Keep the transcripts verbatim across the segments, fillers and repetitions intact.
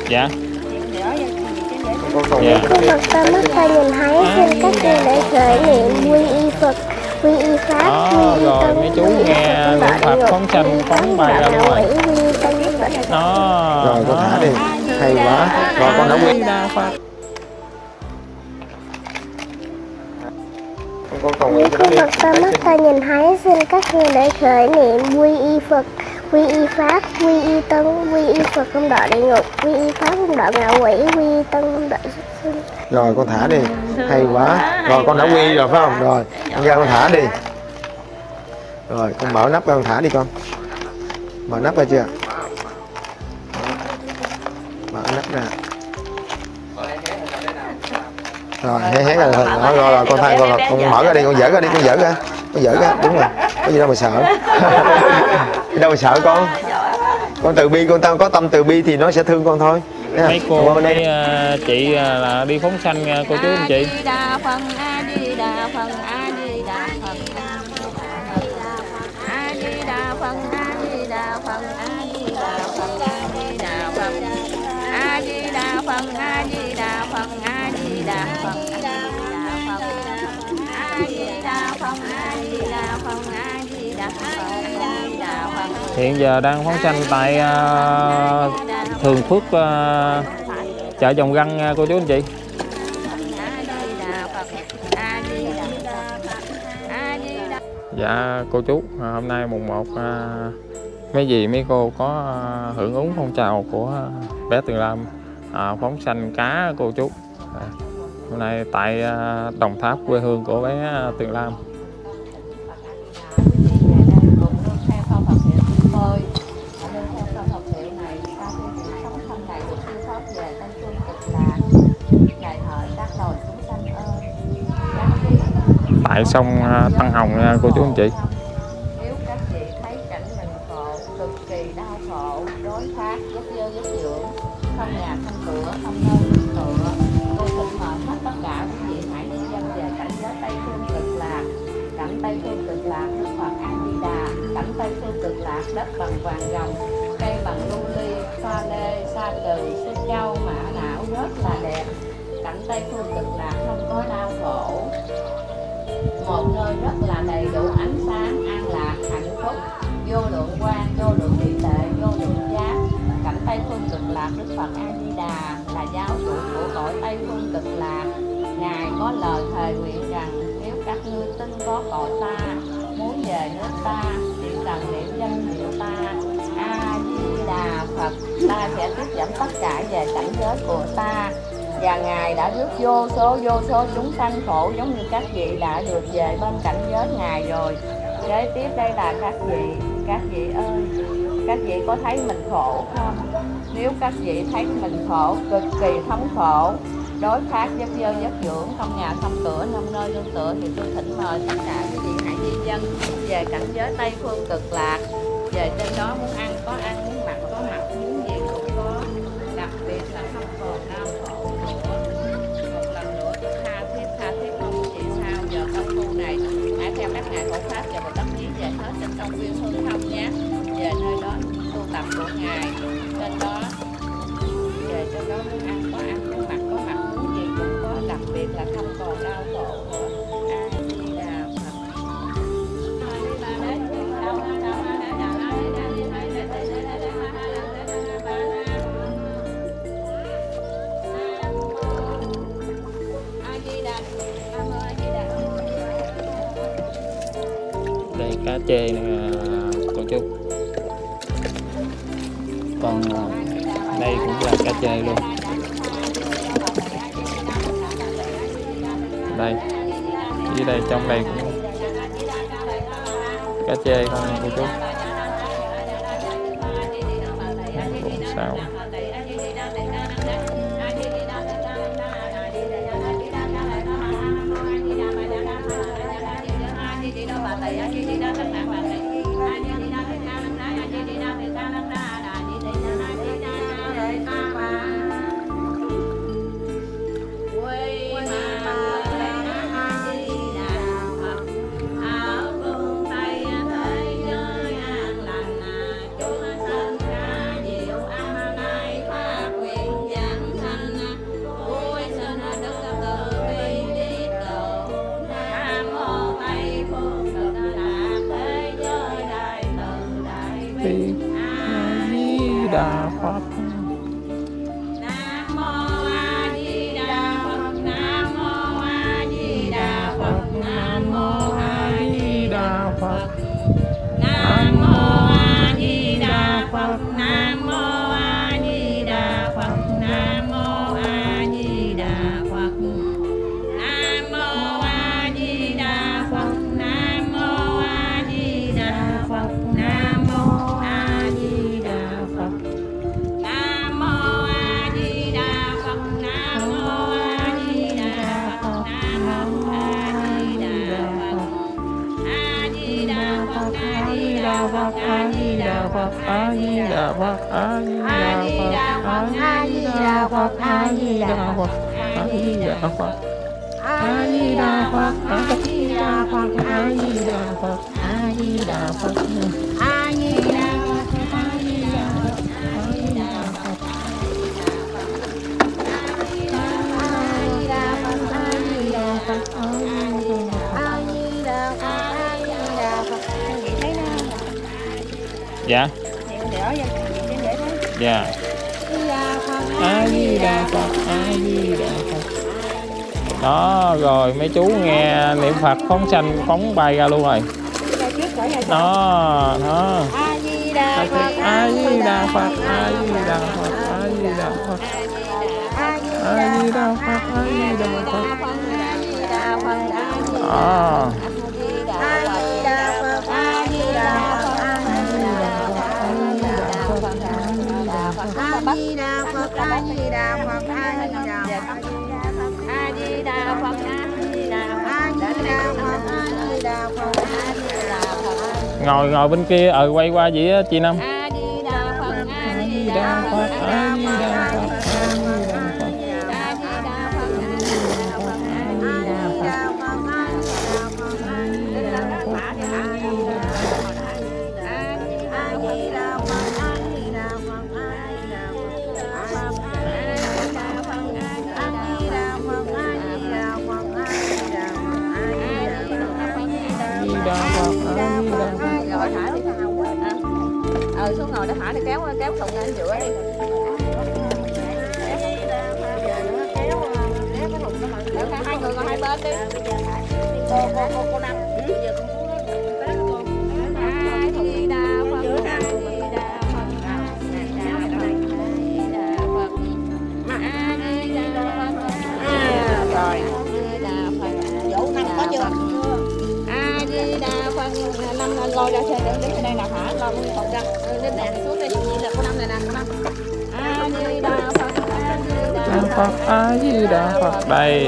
Dạ. Dạ. Phật ta mắt ta nhìn thấy xin các tiền để khởi niệm quy y Phật, quy y Pháp, đó, quy y rồi Tân, mấy chú nghe niệm Phật phóng sanh phóng bài ra luôn rồi. Đó. Rồi con thả đi, hay quá. Rồi con đã quy đa Phật. con còn Như Phật ta mắt ta nhìn thấy xin các tiền để khởi niệm quy y Phật, quy y Pháp, quy y Tân, quy y Phật không đọa địa ngục, quy y Pháp không đọa ngạ quỷ, quy y Tân không đọa súc sinh. Rồi con thả đi, hay quá. Rồi con đã quy rồi phải không? Rồi con ra con thả đi. Rồi con mở nắp ra con thả đi con. Mở nắp ra chưa? Mở nắp ra. Rồi hé hé rồi, rồi, rồi, rồi con thay con, con mở ra đi, con dỡ ra đi, con dỡ ra, con dỡ ra, đúng rồi. Có gì đâu mà sợ. Đâu mà sợ con. Con từ bi, con có tâm từ bi thì nó sẽ thương con thôi. Mấy cô mấy uh, chị uh, là đi phóng sanh uh, cô chú anh chị. Hiện giờ đang phóng sanh tại uh, Thường Phước, uh, chợ Dòng Găng uh, cô chú anh chị. Dạ cô chú, uh, hôm nay mùng một uh, mấy dì mấy cô có uh, hưởng ứng phong trào của uh, bé Tuyền Lam uh, phóng sanh cá cô chú. Uh, hôm nay tại uh, Đồng Tháp, quê hương của bé uh, Tuyền Lam. Tại sông Tân Hồng nha cô chú anh chị. Nếu các vị thấy cảnh mình khổ, cực kỳ đau khổ, đối phát, rất dơ rất dưỡng, không nhà không cửa, không nơi nương tựa, tôi thỉnh mời hết tất cả quý vị hãy đi dân về cảnh giới Tây Phương Cực Lạc, cảnh Tây Phương Cực Lạc, Đức Phật A Di Đà, cảnh Tây Phương Cực Lạc, đất bằng vàng rồng, cây bằng lưu ly, pha lê, sa từ, xích châu, mã não rất là đẹp. Cảnh Tây Phương Cực Lạc không có đau khổ, một nơi rất là đầy đủ ánh sáng, an lạc, hạnh phúc, vô lượng quang, vô lượng trí tuệ, vô lượng giác. Cảnh Tây Phương Cực Lạc, Đức Phật A Di Đà là giáo chủ của cõi Tây Phương Cực Lạc. Ngài có lời thề nguyện rằng nếu các ngươi tin có cõi ta, muốn về nước ta, chỉ cần niệm danh hiệu ta A Di Đà Phật, ta sẽ tiếp dẫn tất cả về cảnh giới của ta. Và Ngài đã rước vô số vô số chúng sanh khổ giống như các vị đã được về bên cảnh giới Ngài rồi. Kế tiếp đây là các vị, các vị ơi, các vị có thấy mình khổ không? Nếu các vị thấy mình khổ, cực kỳ thống khổ, đối khác giấc dơ giấc dưỡng, không nhà không cửa, năm nơi nương tựa, thì tôi thỉnh mời tất cả quý vị hãy di dân về cảnh giới Tây Phương Cực Lạc. Về trên đó muốn ăn có ăn, muốn mặc có mặc, muốn gì cũng có, đặc biệt là không còn đau khổ. Một lần nữa tôi tha thiết tha thiết mong chị sao giờ công phu này hãy theo các ngài hộ pháp và một tất nhiên về hết trên công viên Hương Thông nhé. Về nơi đó tu tập của ngài, trên đó về trên đó muốn ăn có ăn, muốn mặc có mặc, muốn gì cũng có, đặc biệt là không còn đau khổ nữa. A Di Đà Phật. Đây cá chê nè cô chú. Còn đây cũng là cá chê luôn. Đây, dưới đây trong đây cũng cá chê không cô chú. Cũng sao. Đà Phật. Nam mô A Di Đà Phật. Nam mô A Di Đà Phật. Nam mô A Di Đà Phật. Nam mô A Di Đà Phật. Nam mô A Di Đà Phật. Nam mô A Di Đà Phật. Nam mô A Di Đà Phật. Nam mô A Di Đà Phật. Nam mô A Di Đà Phật. Nam mô A Di Đà Phật. Nam mô A Di Đà Phật. Nam mô A Di Đà Phật. A Di Đà Phật. A Di Đà Phật. A Di Đà Phật. A Di Đà Phật. A Di Đà Phật. A Di Đà Phật. A Di Đà Phật. A Di Đà Phật. A Di Đà Phật. A Di Đà Phật. A Di Đà Phật. A Di Đà Phật. A Di Đà Phật. A Di Đà Phật. A Di Đà Phật. A Di Đà Phật. Dạ. Dạ. A Di Đà Phật. A Di Đà Phật. Đó rồi mấy chú nghe niệm Phật phóng sanh phóng bay ra luôn rồi. Đó đó. A Di Đà Phật. A Di Đà Phật. A Di Đà Phật. A Di Đà Phật. A Di Đà Phật. A Di Đà Phật. Đó. A Di Đà Phật. A Di Đà Phật. A Di Đà Phật. A Di Đà Phật. A Di Đà Phật. A Di Đà Phật. A Di Đà Phật. A Di Đà Phật. Ngồi ngồi bên kia ờ quay qua vậy á chị Năm. A Di Đà Phật. A A Di Di Đà Phật. A Di Đà Phật. A Di Đà Phật. A Di Đà Phật. A Di Đà Phật. A Di Đà Rồi thả đi thằng quá. Ờ xuống ngồi để thả để kéo kéo thùng lên giữa đi. Hai người ngồi hai bên đi. Cô cô cô cô Năm. Giờ con xuống đó. A Di Đà Phật. A Di Đà Phật. A Di Đà Phật. A Di Đà Phật. Rồi. A Di Đà Phật. Dỗ Năm có chưa? A Di Đà Phật. Năm lôi ra xe đứng đứng đây là thả lo con thùng ra. Lên đèn xuống đây chỉ là con Năm này nè con Năm. A Di Đà Phật. A Di Đà Phật. A Di Đà Phật đây.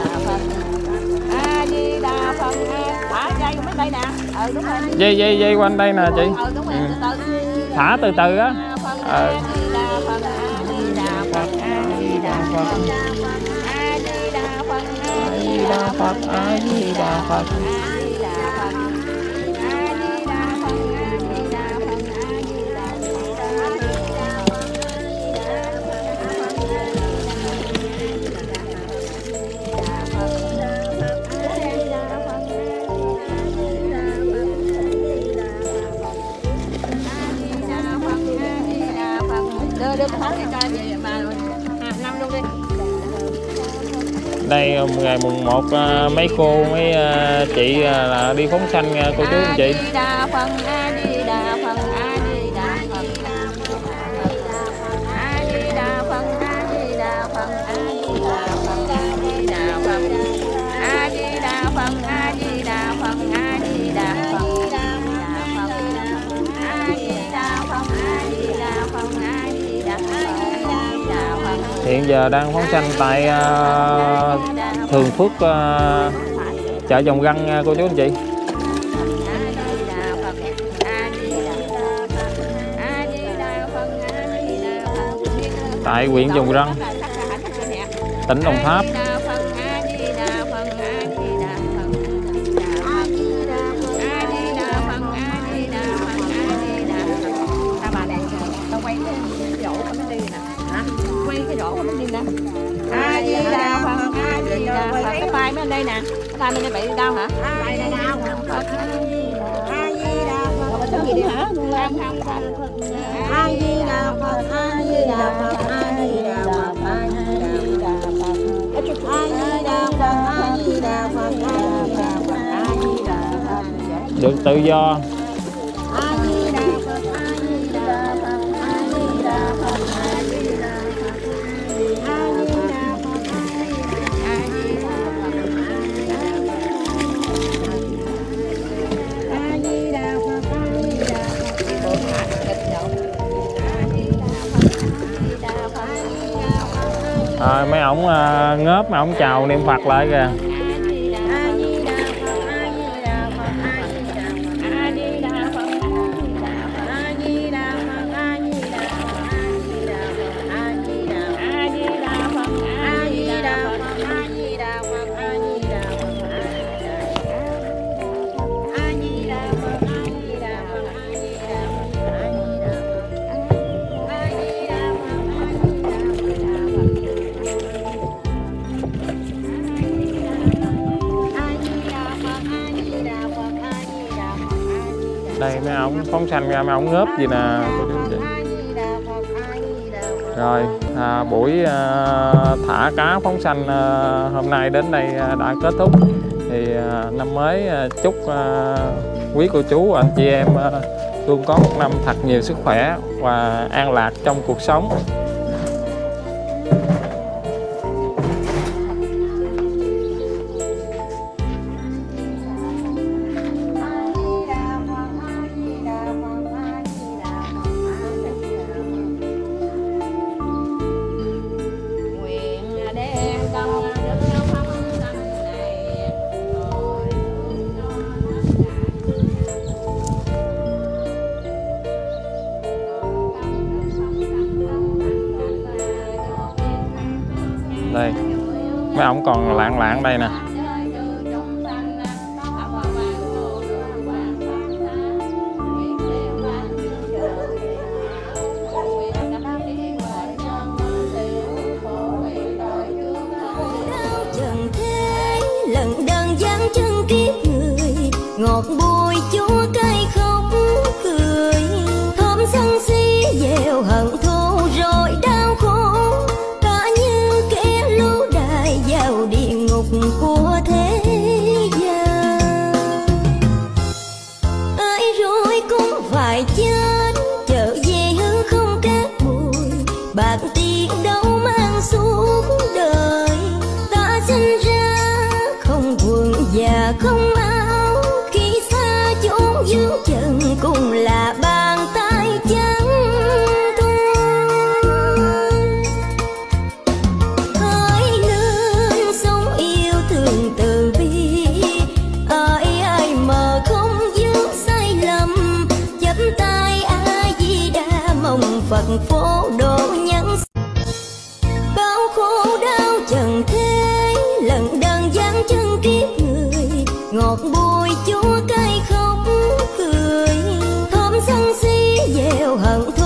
A Di Đà Phật. Thả dây bên đây nè. Ờ đúng rồi. Dây dây dây quanh đây nè chị. Ờ đúng rồi, từ từ. Thả từ từ á. Ờ. A Di Đà Phật. A Di Đà Phật. A Di Đà Phật. A Di Đà Phật. A Di Đà Phật. A Di Đà Phật. Đưa đưa cái thắng cho chị bà Năm luôn đi. Đây ngày mùng một mấy cô mấy chị là đi phóng sanh cô chú anh chị. A Di Đà Phật. A Di Đà Phật. A Di Đà Phật. A Di Đà Phật. A Di Đà Phật. A Di Đà Phật. A Di Đà Phật. A Di Đà Phật. A Di Đà Phật. A Di Đà Phật. Hiện giờ đang phóng sanh tại uh, Thường Phước uh, chợ Dòng Găng uh, cô chú anh chị. Tại huyện Dòng Răng, tỉnh Đồng Tháp. A Di Đà Phật. A Di Đà Phật. Cái tay bên đây nè. Cái tay bên đây bị đau hả? Tay này đau hả? A Di Đà Phật. Cái gì đi hả? Không không không. A Di Đà Phật. được tự do. À, mấy ổng à, ngớp mấy ổng chào niệm Phật lại kìa. Đây mấy ổng phóng sanh ra mấy ổng ngớp gì nè. Rồi à, buổi à, thả cá phóng sanh à, hôm nay đến đây đã kết thúc. Thì à, năm mới à, chúc à, quý cô chú anh chị em à, luôn có một năm thật nhiều sức khỏe và an lạc trong cuộc sống. Đây mấy ổng còn lạng lạng đây nè. Lần đơn giản chân kiếp người ngọt bùi chúa cây không cười thơm sân si gieo hận thù rồi đau khổ cả như kẻ lưu đày vào địa ngục của thế gian. Ai rồi cũng phải chết trở về hư không cát bụi bạc tiền đâu mang suốt đời. Ta sinh ra không quần và không áo khi xa chốn dưới chân cùng là bàn tay trắng thôi. Hãy nên sống yêu thương từ bi ai ai mà không dứt sai lầm chắp tay A Di Đà mong Phật phổ độ nhân bao khổ đau trần thế. Lần đơn giản chân kiếp người ngọt bùi chúa cây không cười thơm sân si gieo hận